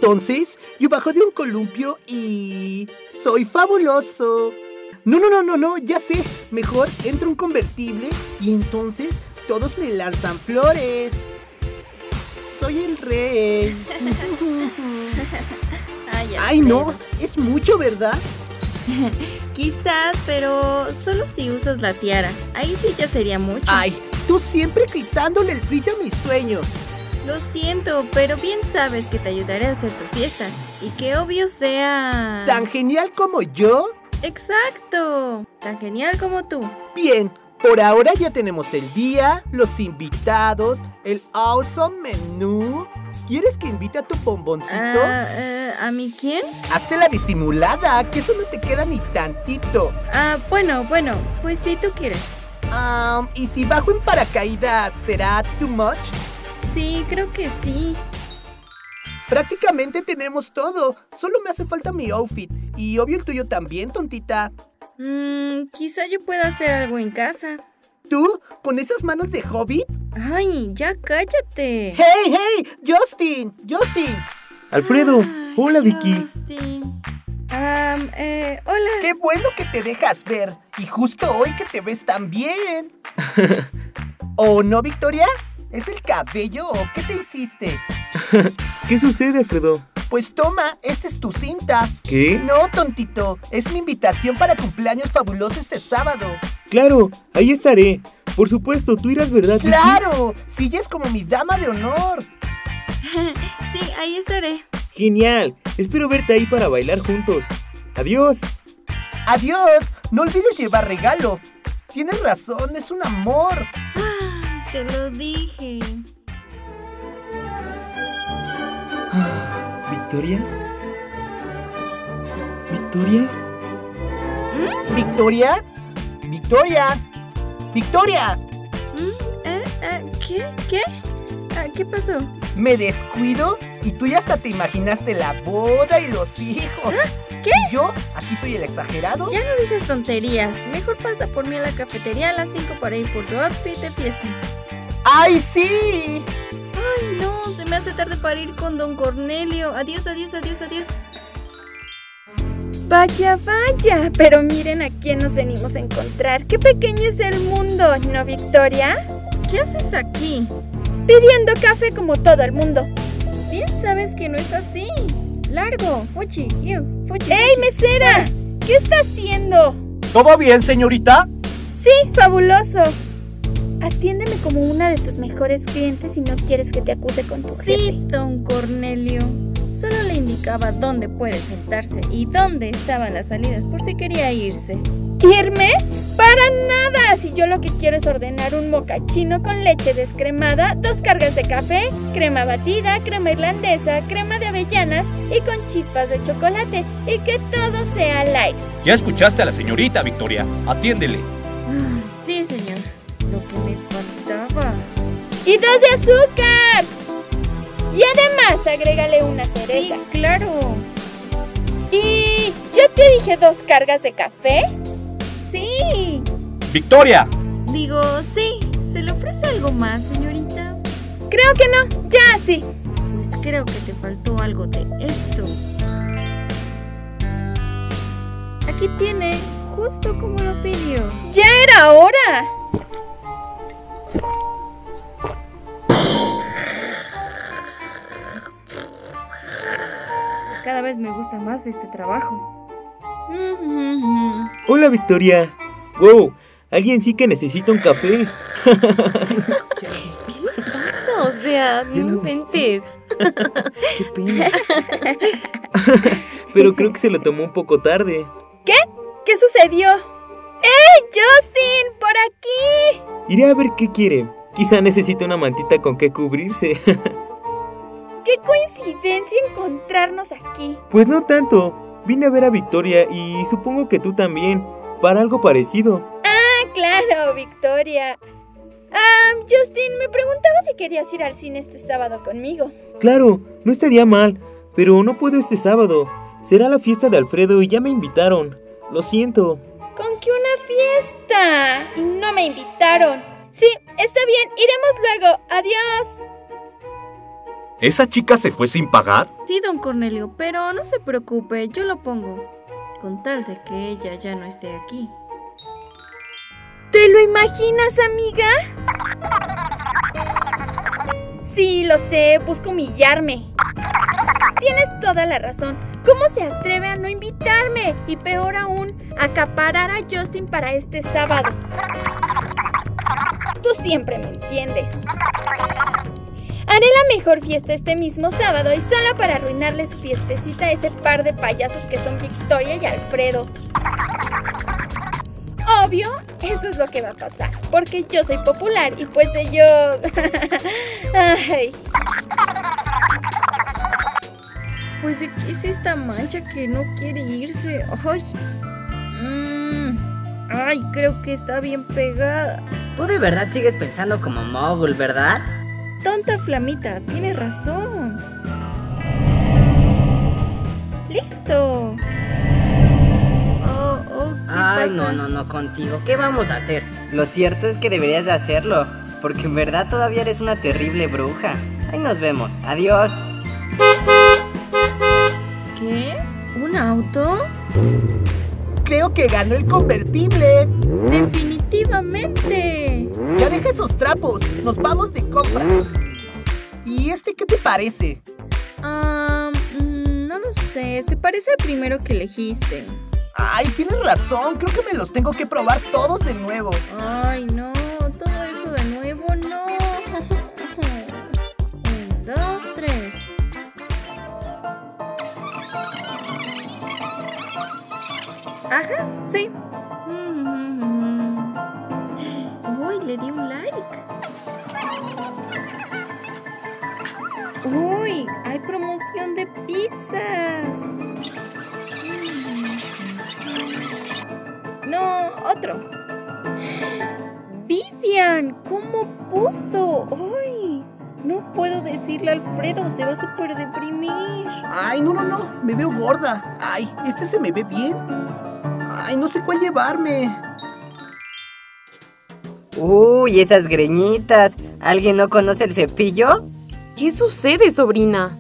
entonces yo bajo de un columpio y... ¡soy fabuloso! No, ya sé. Mejor entro un convertible y entonces todos me lanzan flores. Soy el rey. Ay, no, es mucho, ¿verdad? Quizás, pero solo si usas la tiara. Ahí sí ya sería mucho. Ay, tú siempre quitándole el brillo a mis sueños. Lo siento, pero bien sabes que te ayudaré a hacer tu fiesta. Y que obvio sea... ¿Tan genial como yo? ¡Exacto! Tan genial como tú. Bien, por ahora ya tenemos el día, los invitados, el awesome menú. ¿Quieres que invite a tu bomboncito? ¿A mí quién? Hazte la disimulada, que eso no te queda ni tantito. Bueno, pues si tú quieres. ¿Y si bajo en paracaídas será too much? Sí, creo que sí. Prácticamente tenemos todo. Solo me hace falta mi outfit. Y obvio el tuyo también, tontita. Quizá yo pueda hacer algo en casa. ¿Tú? ¿Con esas manos de hobbit? ¡Ay, ya cállate! ¡Hey! ¡Justin! Alfredo, hola Vicky. Justin. Hola. ¡Qué bueno que te dejas ver! Y justo hoy que te ves tan bien. ¿O no, Victoria? ¿Es el cabello o qué te hiciste? ¿Qué sucede, Alfredo? Pues toma, esta es tu cinta. ¿Qué? No, tontito, es mi invitación para cumpleaños fabuloso este sábado. Claro, ahí estaré. Por supuesto, tú irás, ¿verdad, Vicky? ¡Claro! Sigues como mi dama de honor. Sí, ahí estaré. Genial, espero verte ahí para bailar juntos. Adiós. Adiós, no olvides llevar regalo. Tienes razón, es un amor. Te lo dije. ¿Victoria? ¿Victoria? ¿Victoria? ¡Victoria! ¡Victoria! ¿Qué? ¿Qué pasó? Me descuido y tú ya hasta te imaginaste la boda y los hijos. ¿Qué? ¿Y yo? ¿Aquí soy el exagerado? Ya no digas tonterías. Mejor pasa por mí a la cafetería a las 5 para ir por tu outfit de fiesta. ¡Ay, sí! Ay, no, se me hace tarde para ir con don Cornelio. Adiós. Vaya, pero miren a quién nos venimos a encontrar. Qué pequeño es el mundo, ¿no, Victoria? ¿Qué haces aquí? Pidiendo café como todo el mundo. Bien sabes que no es así. Largo, fuchi. ¡Ey, mesera! ¿Qué está haciendo? ¿Todo bien, señorita? Sí, fabuloso. Atiéndeme como una de tus mejores clientes y no quieres que te acuse con tu jefe. Sí, don Cornelio. Solo le indicaba dónde puede sentarse y dónde estaban las salidas por si quería irse. ¿Irme? ¡Para nada! Si yo lo que quiero es ordenar un mocachino con leche descremada, 2 cargas de café, crema batida, crema irlandesa, crema de avellanas y con chispas de chocolate. Y que todo sea light. Ya escuchaste a la señorita, Victoria. Atiéndele. Sí, señor. Lo que me faltaba. ¡Y 2 de azúcar! Y además, agrégale una cereza. Sí, claro. ¿Y yo te dije 2 cargas de café? Sí. ¡Victoria! Digo, sí. ¿Se le ofrece algo más, señorita? Creo que no. Ya sí. Pues creo que te faltó algo de esto. Aquí tiene, justo como lo pidió. ¡Ya era hora! Cada vez me gusta más este trabajo. Hola, Victoria. Wow, alguien sí que necesita un café. ¿Qué pasa? O sea, no inventes. Qué pena. Pero creo que se lo tomó un poco tarde. ¿Qué? ¿Qué sucedió? ¡Ey, Justin! ¡Por aquí! Iré a ver qué quiere. Quizá necesite una mantita con que cubrirse. ¡Qué coincidencia encontrarnos aquí! Pues no tanto. Vine a ver a Victoria y supongo que tú también, para algo parecido. ¡Ah, claro, Victoria! Justin, me preguntaba si querías ir al cine este sábado conmigo. Claro, no estaría mal, pero no puedo este sábado. Será la fiesta de Alfredo y ya me invitaron. Lo siento. ¿Con qué una fiesta? Y no me invitaron. Sí, está bien, iremos luego. Adiós. ¿Esa chica se fue sin pagar? Sí, don Cornelio, pero no se preocupe, yo lo pongo, con tal de que ella ya no esté aquí. ¿Te lo imaginas, amiga? Sí, lo sé, busca humillarme. Tienes toda la razón. ¿Cómo se atreve a no invitarme? Y peor aún, acaparar a Justin para este sábado. Tú siempre me entiendes. Haré la mejor fiesta este mismo sábado y solo para arruinarle su fiestecita a ese par de payasos que son Victoria y Alfredo. Obvio, eso es lo que va a pasar, porque yo soy popular y pues ellos... Ay. Pues ¿de qué es esta mancha que no quiere irse? Ay. Ay, creo que está bien pegada. Tú de verdad sigues pensando como mogul, ¿verdad? Tonta Flamita, tienes razón. ¡Listo! ¿Qué Ay, pasa? no, contigo. ¿Qué vamos a hacer? Lo cierto es que deberías de hacerlo, porque en verdad todavía eres una terrible bruja. Ahí nos vemos. Adiós. ¿Qué? ¿Un auto? Creo que ganó el convertible. ¡Definitivamente! Ya deja esos trapos, nos vamos de compra. ¿Y este qué te parece? No lo sé, se parece al primero que elegiste. Ay, tienes razón, creo que me los tengo que probar todos de nuevo. Ay, no, todo eso de nuevo, no. 1, 2, 3. Ajá, sí. Uy, le di un like. Uy, hay promoción de pizzas. No, otro. Vivian, ¿cómo pudo? ¡Ay! No puedo decirle a Alfredo, se va a súper deprimir. Ay, no, me veo gorda. Ay, este se me ve bien. Ay, no sé cuál llevarme. Uy, esas greñitas. ¿Alguien no conoce el cepillo? ¿Qué sucede, sobrina?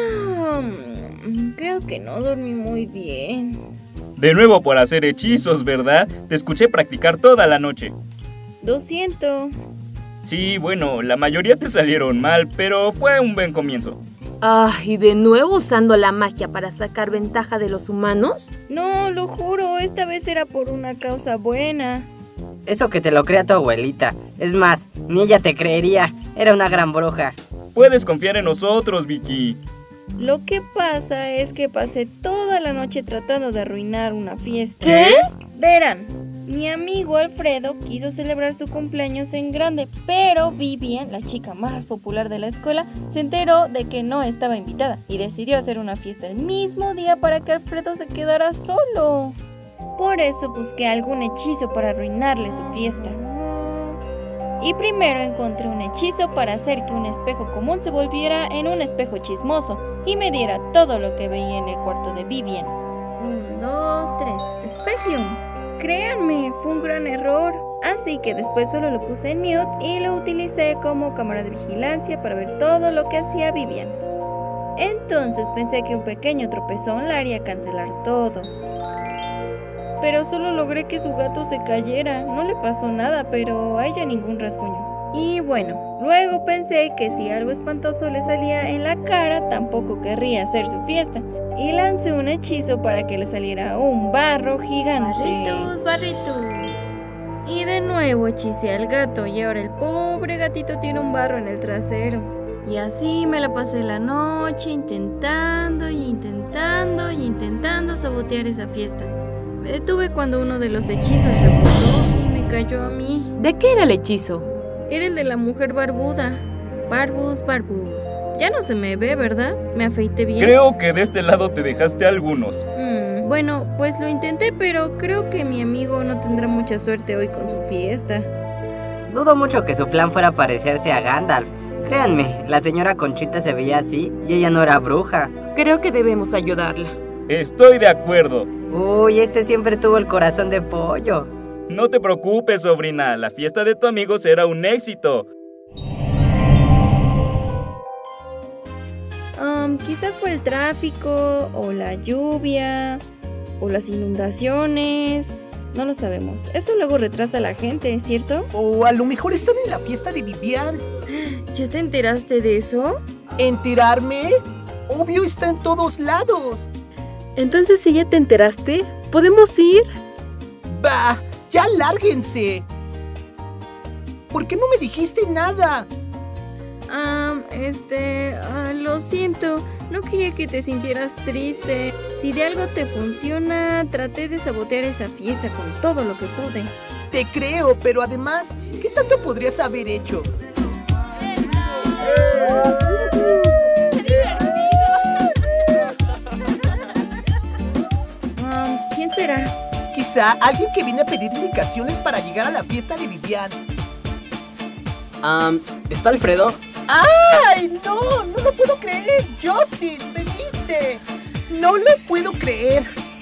Creo que no dormí muy bien. De nuevo por hacer hechizos, ¿verdad? Te escuché practicar toda la noche. Lo siento. Sí, bueno, la mayoría te salieron mal, pero fue un buen comienzo. ¿Y de nuevo usando la magia para sacar ventaja de los humanos? No, lo juro, esta vez era por una causa buena. Eso que te lo crea tu abuelita. Es más, ni ella te creería. Era una gran bruja. Puedes confiar en nosotros, Vicky. Lo que pasa es que pasé toda la noche tratando de arruinar una fiesta. ¿Qué? Verán, mi amigo Alfredo quiso celebrar su cumpleaños en grande, pero Vivian, la chica más popular de la escuela, se enteró de que no estaba invitada y decidió hacer una fiesta el mismo día para que Alfredo se quedara solo. Por eso busqué algún hechizo para arruinarle su fiesta. Y primero encontré un hechizo para hacer que un espejo común se volviera en un espejo chismoso y me diera todo lo que veía en el cuarto de Vivian. 1, 2, 3. Espejium. Créanme, fue un gran error. Así que después solo lo puse en mute y lo utilicé como cámara de vigilancia para ver todo lo que hacía Vivian. Entonces pensé que un pequeño tropezón la haría cancelar todo. Pero solo logré que su gato se cayera. No le pasó nada, pero a ella ningún rasguño. Y bueno, luego pensé que si algo espantoso le salía en la cara, tampoco querría hacer su fiesta. Y lancé un hechizo para que le saliera un barro gigante. Barritos. Y de nuevo hechicé al gato y ahora el pobre gatito tiene un barro en el trasero. Y así me la pasé la noche intentando sabotear esa fiesta. Me detuve cuando uno de los hechizos rebotó y me cayó a mí. ¿De qué era el hechizo? Era el de la mujer barbuda. Barbus. Ya no se me ve, ¿verdad? ¿Me afeité bien? Creo que de este lado te dejaste algunos. Bueno, pues lo intenté, pero creo que mi amigo no tendrá mucha suerte hoy con su fiesta. Dudo mucho que su plan fuera parecerse a Gandalf. Créanme, la señora Conchita se veía así y ella no era bruja. Creo que debemos ayudarla. Estoy de acuerdo. Uy, este siempre tuvo el corazón de pollo. No te preocupes, sobrina. La fiesta de tu amigo será un éxito. Quizá fue el tráfico, o la lluvia, o las inundaciones. No lo sabemos. Eso luego retrasa a la gente, ¿cierto? O a lo mejor están en la fiesta de Vivian. ¿Ya te enteraste de eso? ¿Enterarme? Obvio, está en todos lados. Entonces, si ya te enteraste, ¿podemos ir? Bah, ya lárguense. ¿Por qué no me dijiste nada? Lo siento. No quería que te sintieras triste. Si de algo te funciona, traté de sabotear esa fiesta con todo lo que pude. Te creo, pero además, ¿qué tanto podrías haber hecho? ¿Quién será? Quizá alguien que viene a pedir indicaciones para llegar a la fiesta de Vivian. ¿Está Alfredo? ¡Ay, no! ¡No lo puedo creer! ¡Justin! ¡Veniste! ¡No lo puedo creer!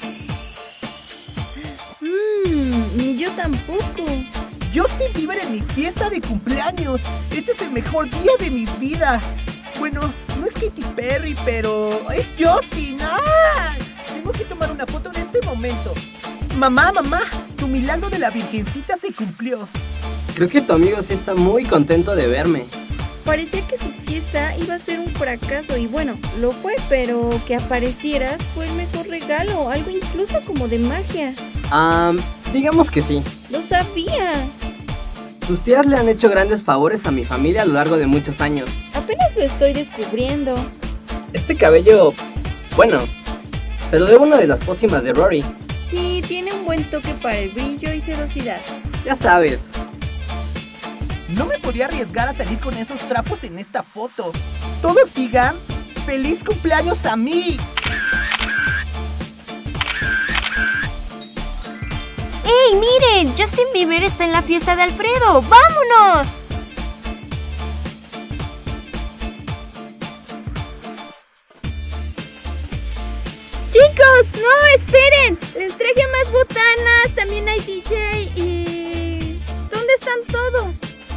Ni yo tampoco. Justin Bieber en mi fiesta de cumpleaños. Este es el mejor día de mi vida. Bueno, no es Katy Perry, pero es Justin. ¡Ah! Tengo que tomar una foto en este momento. Mamá, tu milagro de la Virgencita se cumplió. Creo que tu amigo sí está muy contento de verme. Parecía que su fiesta iba a ser un fracaso y bueno, lo fue, pero que aparecieras fue el mejor regalo, algo incluso como de magia. Digamos que sí. ¡Lo sabía! Tus tías le han hecho grandes favores a mi familia a lo largo de muchos años. Apenas lo estoy descubriendo. Este cabello, bueno, te lo debo una de las pócimas de Rory. Sí, tiene un buen toque para el brillo y sedosidad. Ya sabes. No me podía arriesgar a salir con esos trapos en esta foto. Todos digan, ¡feliz cumpleaños a mí! ¡Ey, miren! Justin Bieber está en la fiesta de Alfredo. ¡Vámonos! ¡Chicos! ¡No! ¡Esperen! Les traje más botanas. También hay DJ y... ¿dónde están todos?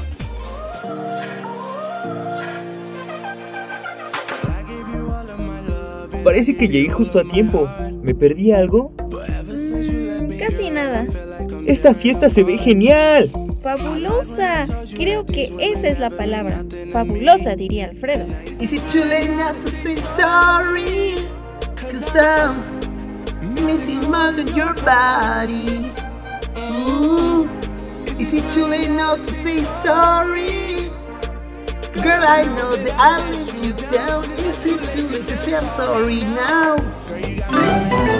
Parece que llegué justo a tiempo. ¿Me perdí algo? Casi nada. ¡Esta fiesta se ve genial! ¡Fabulosa! Creo que esa es la palabra. Fabulosa, diría Alfredo. Is it too late now to say sorry? 'Cause I'm missing more than your body. Ooh. Is it too late now to say sorry? Girl, I know that I let you down. Is it too late to say I'm sorry now?